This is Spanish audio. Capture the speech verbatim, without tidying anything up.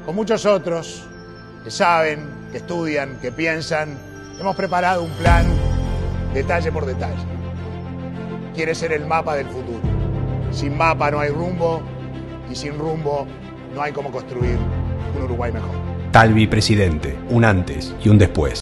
con muchos otros que saben, que estudian, que piensan, hemos preparado un plan detalle por detalle. Quiere ser el mapa del futuro. Sin mapa no hay rumbo y sin rumbo no hay cómo construir un Uruguay mejor. Talvi presidente, un antes y un después.